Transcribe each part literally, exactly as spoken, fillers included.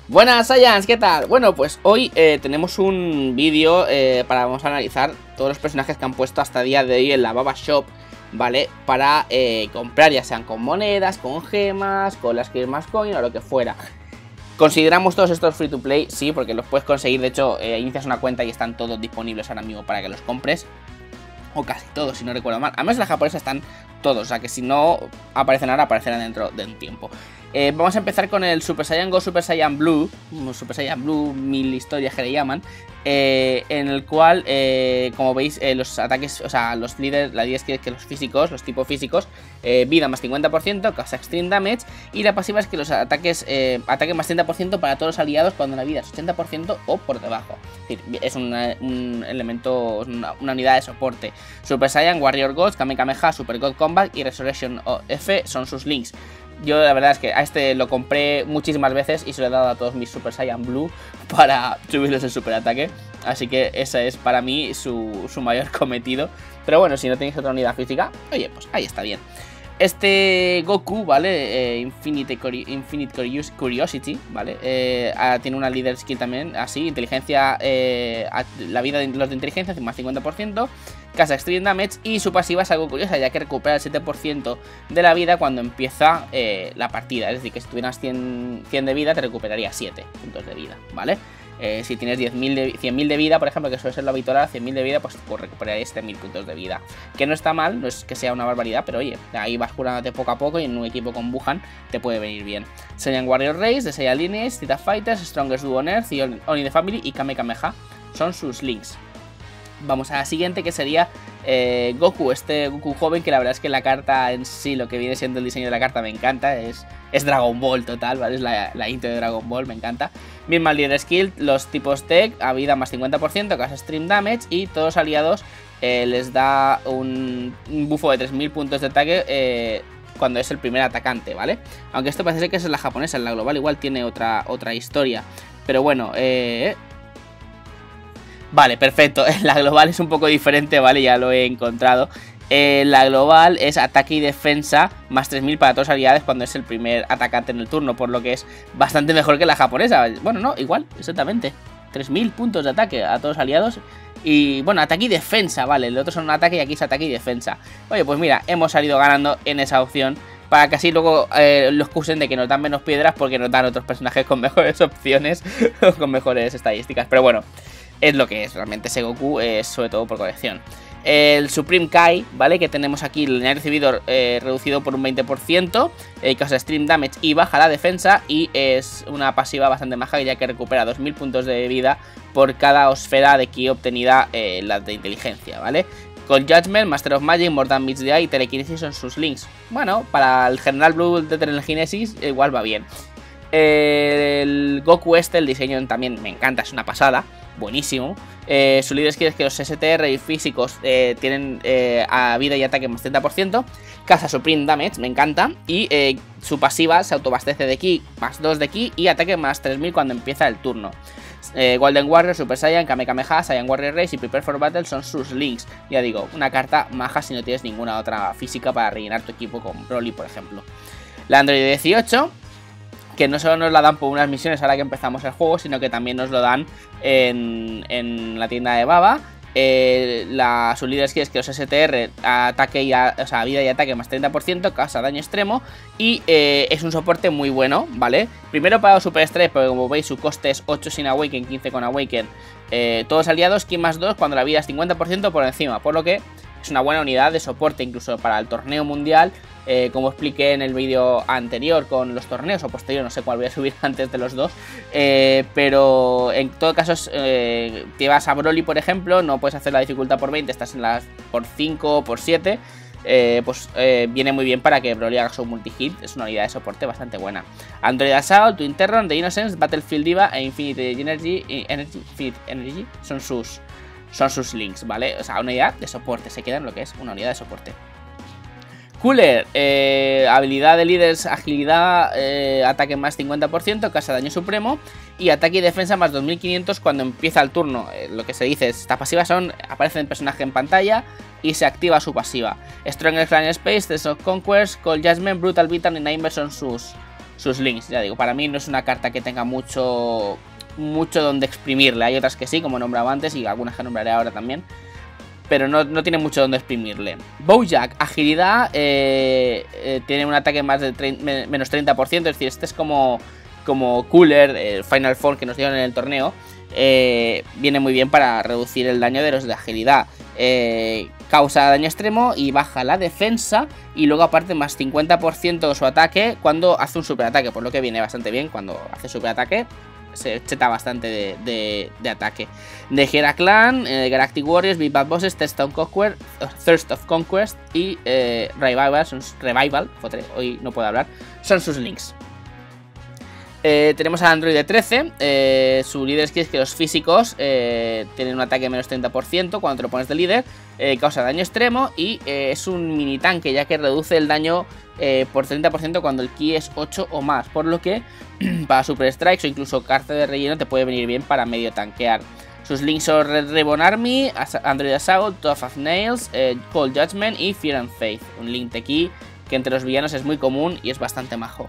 Buenas Saiyans, ¿qué tal? Bueno, pues hoy eh, tenemos un vídeo eh, para vamos a analizar todos los personajes que han puesto hasta el día de hoy en la Baba Shop, ¿vale? Para eh, comprar, ya sean con monedas, con gemas, con las Christmas Coin o lo que fuera. ¿Consideramos todos estos free to play? Sí, porque los puedes conseguir, de hecho, eh, inicias una cuenta y están todos disponibles ahora mismo para que los compres. O casi todos, si no recuerdo mal. Además, las japonesas están todos, o sea que si no aparecen ahora, aparecerán dentro de un tiempo. Eh, vamos a empezar con el Super Saiyan Go, Super Saiyan Blue, Super Saiyan Blue, mil historias que le llaman, eh, en el cual, eh, como veis, eh, los ataques, o sea, los líderes, la idea es que, que los físicos, los tipos físicos, eh, vida más cincuenta por ciento, causa extreme damage, y la pasiva es que los ataques, eh, ataque más treinta por ciento para todos los aliados cuando la vida es ochenta por ciento o por debajo. Es decir, es una, un elemento, una, una unidad de soporte. Super Saiyan, Warrior Gods, Kame Kameha, Super God Combat y Resurrection F son sus links. Yo la verdad es que a este lo compré muchísimas veces y se lo he dado a todos mis Super Saiyan Blue para subirles el super ataque. Así que ese es para mí su, su mayor cometido. Pero bueno, si no tenéis otra unidad física, oye, pues ahí está bien. Este Goku, ¿vale? Eh, Infinite, Infinite Curiosity, ¿vale? Eh, tiene una Leader Skill también, así, inteligencia, eh, la vida de los de inteligencia, más cincuenta por ciento, casa Extreme Damage, y su pasiva es algo curiosa, ya que recupera el siete por ciento de la vida cuando empieza eh, la partida. Es decir, que si tuvieras cien, cien de vida, te recuperaría siete puntos de vida, ¿vale? Eh, si tienes diez mil de, cien mil de vida, por ejemplo, que suele ser lo habitual, cien mil de vida, pues, pues recuperarías siete mil puntos de vida. Que no está mal, no es que sea una barbaridad, pero oye, ahí vas curándote poco a poco y en un equipo con Buhan te puede venir bien. Saiyan Warrior Race, The Saiyan Lineage, Zeta Fighters, Strongest Duo on Earth, y Only the Family y Kame Kameha son sus links. Vamos a la siguiente, que sería eh, Goku, este Goku joven, que la verdad es que la carta en sí, lo que viene siendo el diseño de la carta me encanta, es, es Dragon Ball total, ¿vale? Es la, la intro de Dragon Ball, me encanta. Misma Leader Skill, los tipos Tech, a vida más cincuenta por ciento, causa Extreme Damage, y todos los aliados eh, les da un, un bufo de tres mil puntos de ataque eh, cuando es el primer atacante, ¿vale? Aunque esto parece que es la japonesa, en la global igual tiene otra, otra historia, pero bueno, eh... Vale, perfecto, la global es un poco diferente, vale, ya lo he encontrado. eh, La global es ataque y defensa más tres mil para todos los aliados cuando es el primer atacante en el turno, por lo que es bastante mejor que la japonesa. Bueno, no, igual, exactamente, tres mil puntos de ataque a todos los aliados. Y bueno, ataque y defensa, vale, el otro son un ataque y aquí es ataque y defensa. Oye, pues mira, hemos salido ganando en esa opción, para que así luego eh, lo excusen de que nos dan menos piedras porque nos dan otros personajes con mejores opciones o con mejores estadísticas. Pero bueno, es lo que es, realmente ese Goku es sobre todo por colección. El Supreme Kai, ¿vale? Que tenemos aquí el lineal recibido eh, reducido por un veinte por ciento, eh, causa Extreme Damage y baja la defensa, y es una pasiva bastante maja, ya que recupera dos mil puntos de vida por cada esfera de ki obtenida, eh, la de inteligencia, ¿vale? Con Judgment, Master of Magic, Mortal Meets the Eye y Telekinesis son sus links. Bueno, para el General Blue de Telekinesis igual va bien. El Goku este, el diseño también me encanta, es una pasada, buenísimo. Eh, su líder skill es que los S T R y físicos eh, tienen eh, a vida y ataque más treinta por ciento, casa Supreme Damage, me encanta, y eh, su pasiva se autobastece de ki, más dos de ki y ataque más tres mil cuando empieza el turno. Eh, Golden Warrior, Super Saiyan, Kame Kameha, Saiyan Warrior Race y Prepare for Battle son sus links. Ya digo, una carta maja si no tienes ninguna otra física para rellenar tu equipo con Broly, por ejemplo. La Android dieciocho, que no solo nos la dan por unas misiones ahora que empezamos el juego, sino que también nos lo dan en, en la tienda de Baba. Eh, la, su líder skill es que los S T R, ataque y a, o sea, vida y ataque más treinta por ciento, causa daño extremo, y eh, es un soporte muy bueno, ¿vale? Primero para Super Strike, porque como veis su coste es ocho sin Awaken, quince con Awaken, eh, todos aliados, ki más dos cuando la vida es cincuenta por ciento por encima, por lo que es una buena unidad de soporte incluso para el torneo mundial. Eh, como expliqué en el vídeo anterior con los torneos, o posterior, no sé cuál voy a subir antes de los dos, eh, pero en todo caso, eh, te vas a Broly, por ejemplo, no puedes hacer la dificultad por veinte, estás en las por cinco o por siete, eh, pues eh, viene muy bien para que Broly haga su multi-hit, es una unidad de soporte bastante buena. Android Assault, Twin Terror, The Innocence, Battlefield Diva e Infinite Energy, Energy, Infinite Energy son sus, son sus links, ¿vale? O sea, una unidad de soporte, se queda en lo que es una unidad de soporte. Cooler, eh, habilidad de líderes, agilidad, eh, ataque más cincuenta por ciento, causa daño supremo y ataque y defensa más dos mil quinientos cuando empieza el turno. Eh, lo que se dice es, estas pasivas son, aparece el personaje en pantalla y se activa su pasiva. Strongest Clan Space, Test of Conquest, Cold Judgment, Brutal Beatdown y Nightmare son sus, sus links. Ya digo, para mí no es una carta que tenga mucho, mucho donde exprimirle. Hay otras que sí, como nombraba antes, y algunas que nombraré ahora también. Pero no, no tiene mucho donde exprimirle. Bojack, agilidad, eh, eh, tiene un ataque más de treinta, menos treinta por ciento. Es decir, este es como, como Cooler, el Final Form que nos dieron en el torneo. Eh, viene muy bien para reducir el daño de los de agilidad. Eh, causa daño extremo y baja la defensa. Y luego aparte más cincuenta por ciento de su ataque cuando hace un superataque. Por lo que viene bastante bien cuando hace superataque. Se cheta bastante de, de, de ataque. De Heraclan, eh, Galactic Warriors, Big Bad Bosses, Thirst of Conquest, Thirst of Conquest y eh, Revival, son, Revival, joder, hoy no puedo hablar, son sus links. Eh, tenemos al Android trece, eh, su líder es que los físicos eh, tienen un ataque de menos treinta por ciento cuando te lo pones de líder, eh, causa daño extremo y eh, es un mini tanque ya que reduce el daño eh, por treinta por ciento cuando el ki es ocho o más, por lo que para Super Strikes o incluso carta de relleno te puede venir bien para medio tanquear. Sus links son Red Ribbon Army, Android Assault, Tough as Nails, eh, Cold Judgment y Fear and Faith, un link de ki que entre los villanos es muy común y es bastante majo.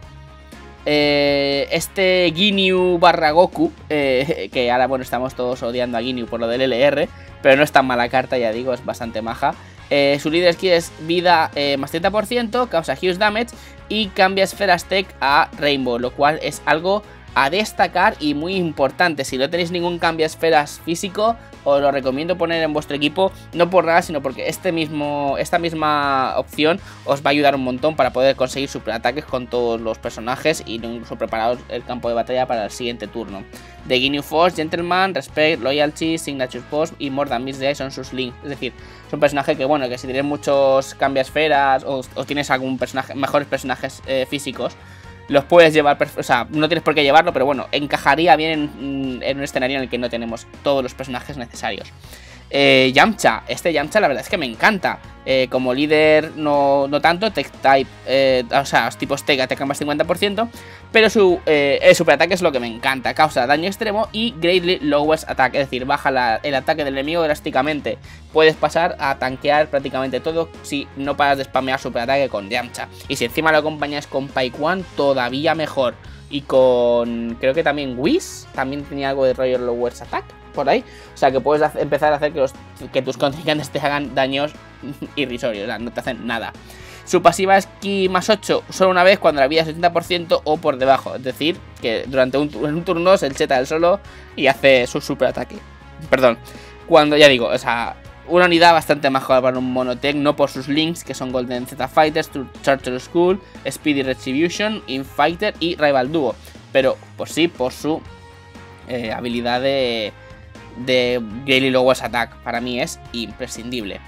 Eh, este Ginyu barra Goku, eh, que ahora bueno estamos todos odiando a Ginyu por lo del L R, pero no es tan mala carta, ya digo, es bastante maja. Eh, su líder skill es vida eh, más treinta por ciento, causa huge damage y cambia esferas tech a Rainbow, lo cual es algo a destacar y muy importante. Si no tenéis ningún cambia esferas físico, os lo recomiendo poner en vuestro equipo, no por nada, sino porque este mismo, esta misma opción os va a ayudar un montón para poder conseguir superataques con todos los personajes y incluso prepararos el campo de batalla para el siguiente turno. De Ginyu Force, Gentleman, Respect, Loyalty, Signature Post y More Than Miss son sus links. Es decir, es un personaje que bueno, que si tienes muchos cambia esferas o, o tienes algún personaje, mejores personajes eh, físicos, los puedes llevar, o sea, no tienes por qué llevarlo, pero bueno, encajaría bien en, en un escenario en el que no tenemos todos los personajes necesarios. Eh, Yamcha, este Yamcha la verdad es que me encanta. Eh, como líder no, no tanto, Tech Type, eh, o sea, los tipos Tech atacan más cincuenta por ciento, pero su eh, el superataque es lo que me encanta, causa daño extremo y Greatly Lowers Attack, es decir, baja la, el ataque del enemigo drásticamente. Puedes pasar a tanquear prácticamente todo si no paras de spamear superataque con Yamcha. Y si encima lo acompañas con Paikuan, todavía mejor. Y con, creo que también Whis, también tenía algo de Royal Lowers Attack por ahí, o sea que puedes hacer, empezar a hacer que, los, que tus contrincantes te hagan daños irrisorios, o sea, no te hacen nada. Su pasiva es ki más ocho solo una vez cuando la vida es setenta por ciento o por debajo, es decir, que durante un, en un turno se cheta el solo y hace su super ataque. Perdón, cuando ya digo, o sea, una unidad bastante mejor para un monotech, no por sus links que son Golden Z Fighters, Charter School, Speedy Retribution, Infighter y Rival Duo, pero por sí, por su eh, habilidad de... de Greatly Lowers Attack, para mí es imprescindible.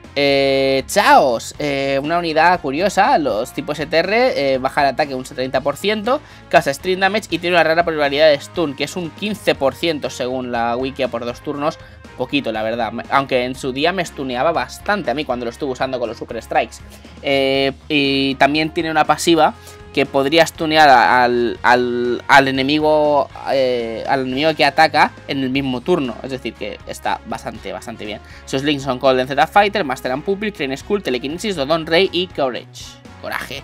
Eh, Chaos, eh, una unidad curiosa, los tipos S T R, eh, baja el ataque un treinta por ciento, causa string damage y tiene una rara probabilidad de stun, que es un quince por ciento según la wiki por dos turnos, poquito la verdad, aunque en su día me stuneaba bastante a mí cuando lo estuve usando con los Super Strikes. Eh, y también tiene una pasiva que podría stunear al, al, al enemigo eh, al enemigo que ataca en el mismo turno, es decir que está bastante bastante bien. Sus links son Golden Z Fighter, Master and Pupil, Crane Skull, Telekinesis, Dodon Rey y Courage, Coraje.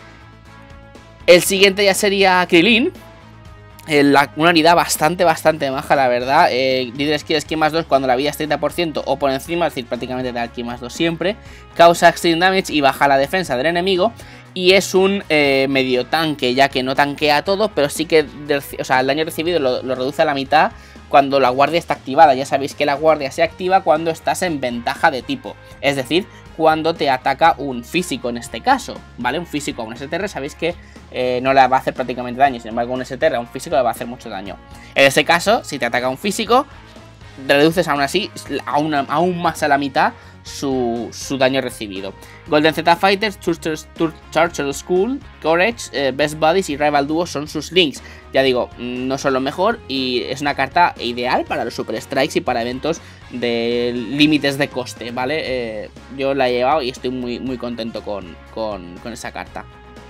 El siguiente ya sería Krillin, eh, la, una unidad bastante bastante maja la verdad. eh, Líder skill es ki más dos cuando la vida es treinta por ciento o por encima, es decir prácticamente te da ki más dos siempre, causa extreme damage y baja la defensa del enemigo. Y es un eh, medio tanque, ya que no tanquea todo, pero sí que o sea, el daño recibido lo, lo reduce a la mitad cuando la guardia está activada. Ya sabéis que la guardia se activa cuando estás en ventaja de tipo, es decir, cuando te ataca un físico en este caso, ¿vale? Un físico a un S T R, sabéis que eh, no le va a hacer prácticamente daño, sin embargo un S T R a un físico le va a hacer mucho daño. En ese caso, si te ataca un físico, reduces aún así, aún, aún más a la mitad Su, su daño recibido. Golden Z Fighters, Churchill School, Courage, eh, Best Buddies y Rival Duo son sus links. Ya digo, no son lo mejor y es una carta ideal para los Super Strikes y para eventos de límites de coste, ¿vale? Eh, yo la he llevado y estoy muy, muy contento con, con, con esa carta.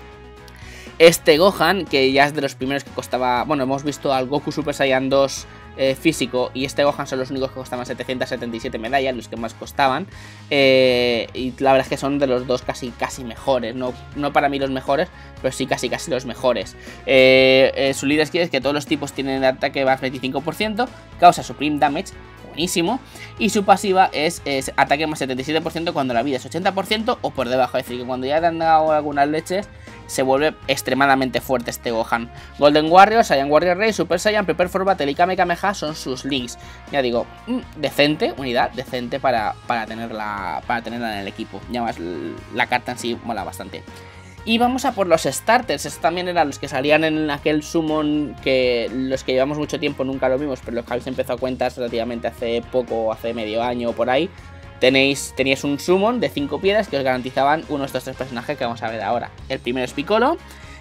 Este Gohan, que ya es de los primeros que costaba... Bueno, hemos visto al Goku Super Saiyan dos eh, físico y este Gohan son los únicos que costaban setecientas setenta y siete medallas, los que más costaban. Eh, y la verdad es que son de los dos casi, casi mejores, no, no para mí los mejores, pero sí casi casi los mejores. Eh, eh, su líder skill es que todos los tipos tienen ataque más veinticinco por ciento, causa Supreme Damage, buenísimo, y su pasiva es, es ataque más setenta y siete por ciento cuando la vida es ochenta por ciento o por debajo, es decir, que cuando ya te han dado algunas leches se vuelve extremadamente fuerte este Gohan. Golden Warrior, Saiyan Warrior Race, Super Saiyan, Prepare for Battle y Kame Kameha son sus links. Ya digo, mmm, decente, unidad decente para, para, tenerla, para tenerla en el equipo. Ya más la carta en sí mola bastante. Y vamos a por los starters. Estos también eran los que salían en aquel summon, que los que llevamos mucho tiempo nunca lo vimos, pero los que habéis empezado cuentas relativamente hace poco, hace medio año o por ahí. Tenéis, teníais un summon de cinco piedras que os garantizaban uno de estos tres personajes que vamos a ver ahora. El primero es Piccolo,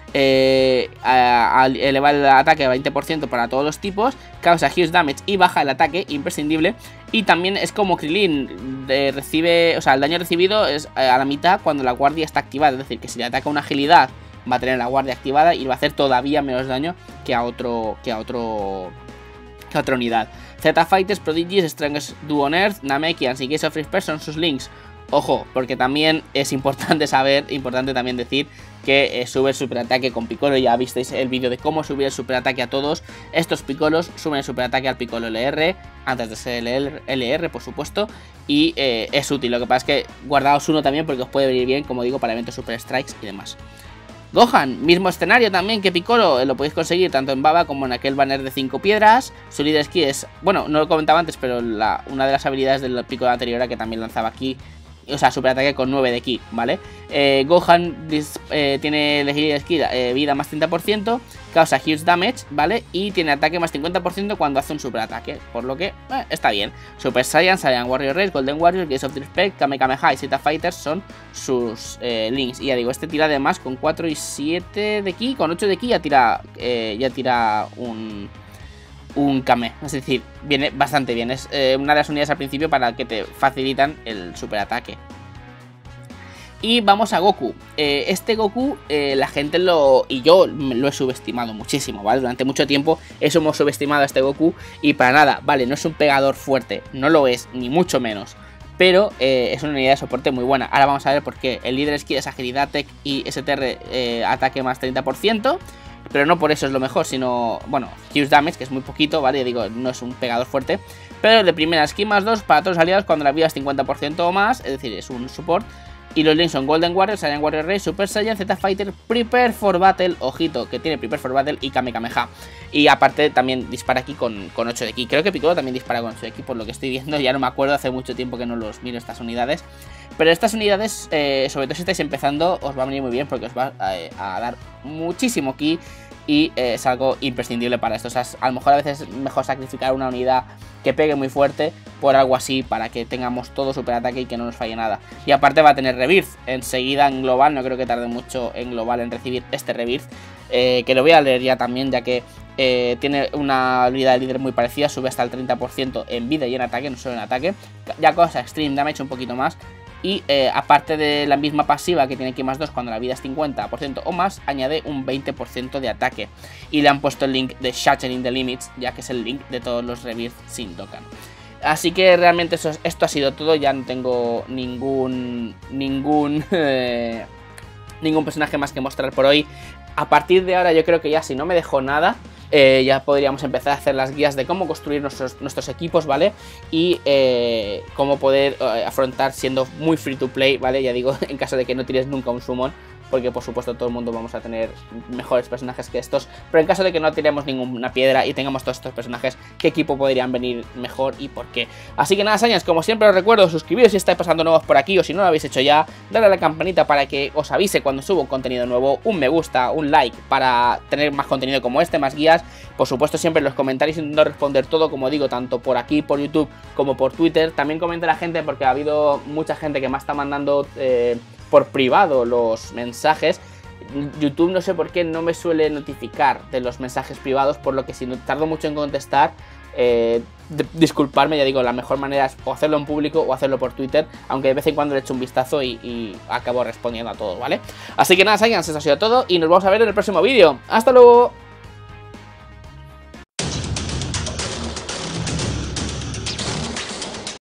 eh, a, a elevar el ataque a veinte por ciento para todos los tipos, causa huge damage y baja el ataque, imprescindible. Y también es como Krillin, de, recibe, o sea, el daño recibido es a la mitad cuando la guardia está activada, es decir, que si le ataca una agilidad va a tener la guardia activada y va a hacer todavía menos daño que a otro, que a otro, que a otra unidad. Z Fighters, Prodigies, Strongest Duo on Earth, Namekians y Gates of First Person, sus links. Ojo, porque también es importante saber, importante también decir que eh, sube el superataque con Piccolo. Ya visteis el vídeo de cómo subir el superataque a todos. Estos Piccolos suben el superataque al Piccolo L R, antes de ser el L R, por supuesto. Y eh, es útil, lo que pasa es que guardaos uno también porque os puede venir bien, como digo, para eventos Super Strikes y demás. Gohan, mismo escenario también que Piccolo, lo podéis conseguir tanto en Baba como en aquel banner de cinco piedras. Su líder skill es, bueno, no lo comentaba antes, pero la, una de las habilidades del Piccolo anterior que también lanzaba aquí, o sea, superataque con nueve de ki, ¿vale? Eh, Gohan eh, tiene líder skill, eh, vida más treinta por ciento, causa huge damage, ¿vale? Y tiene ataque más cincuenta por ciento cuando hace un superataque, por lo que eh, está bien. Super Saiyan, Saiyan Warrior Race, Golden Warrior, Gates of Respect, Kame Kameha y Z Fighters son sus eh, links. Y ya digo, este tira además con cuatro y siete de ki, con ocho de ki ya tira, eh, ya tira un... un Kame, es decir, viene bastante bien. Es eh, una de las unidades al principio para que te facilitan el superataque. Y vamos a Goku. eh, Este Goku, eh, la gente lo... y yo lo he subestimado muchísimo, ¿vale? Durante mucho tiempo eso hemos subestimado a este Goku. Y para nada, vale, no es un pegador fuerte, no lo es, ni mucho menos, pero eh, es una unidad de soporte muy buena. Ahora vamos a ver por qué. El líder skill es agilidad, tech y S T R, eh, ataque más treinta por ciento. Pero no por eso es lo mejor, sino, bueno, huge damage, que es muy poquito, ¿vale? Digo, no es un pegador fuerte. Pero de primera, skill más dos para todos los aliados cuando la vida es cincuenta por ciento o más, es decir, es un support. Y los links son Golden Warrior, Saiyan Warrior Race, Super Saiyan, Z Fighter, Prepare for Battle, ojito, que tiene Prepare for Battle y Kame Kameha. Y aparte también dispara aquí con, con ocho de ki. Creo que Piccolo también dispara con ocho de ki, por lo que estoy viendo, ya no me acuerdo, hace mucho tiempo que no los miro estas unidades. Pero estas unidades, eh, sobre todo si estáis empezando, os va a venir muy bien porque os va a, a dar muchísimo ki. Y eh, es algo imprescindible para esto. O sea, a lo mejor a veces es mejor sacrificar una unidad que pegue muy fuerte por algo así, para que tengamos todo superataque y que no nos falle nada. Y aparte va a tener Rebirth enseguida en global. No creo que tarde mucho en global en recibir este Rebirth, eh, que lo voy a leer ya también, ya que eh, tiene una habilidad de líder muy parecida. Sube hasta el treinta por ciento en vida y en ataque, no solo en ataque. Ya cosa Extreme Damage un poquito más. Y eh, aparte de la misma pasiva que tiene aquí más dos cuando la vida es cincuenta por ciento o más, añade un veinte por ciento de ataque. Y le han puesto el link de Shattering the Limits, ya que es el link de todos los Rebirth sin Dokkan. Así que realmente eso, esto ha sido todo. Ya no tengo ningún ningún eh, ningún personaje más que mostrar por hoy. A partir de ahora yo creo que ya, si no me dejo nada, Eh, ya podríamos empezar a hacer las guías de cómo construir nuestros, nuestros equipos, ¿vale? Y eh, cómo poder eh, afrontar siendo muy free to play, ¿vale? Ya digo, en caso de que no tires nunca un summon, porque por supuesto todo el mundo vamos a tener mejores personajes que estos, pero en caso de que no tiremos ninguna piedra y tengamos todos estos personajes, ¿qué equipo podrían venir mejor y por qué? Así que nada, Saiyans, como siempre os recuerdo, suscribiros si estáis pasando nuevos por aquí, o si no lo habéis hecho ya, darle a la campanita para que os avise cuando subo contenido nuevo, un me gusta, un like para tener más contenido como este, más guías. Por supuesto siempre en los comentarios intento responder todo, como digo, tanto por aquí, por YouTube, como por Twitter. También comenta la gente, porque ha habido mucha gente que me está mandando eh, por privado los mensajes. YouTube no sé por qué no me suele notificar de los mensajes privados, por lo que si no tardo mucho en contestar, eh, disculparme. Ya digo, la mejor manera es o hacerlo en público o hacerlo por Twitter, aunque de vez en cuando le echo un vistazo y, y acabo respondiendo a todos, ¿vale? Así que nada, Saiyans, eso ha sido todo y nos vamos a ver en el próximo vídeo. ¡Hasta luego!